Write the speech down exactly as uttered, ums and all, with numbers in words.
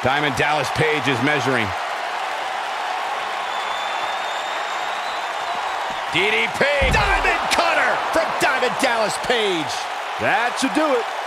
Diamond Dallas Page is measuring. D D P. Diamond cutter from Diamond Dallas Page. That should do it.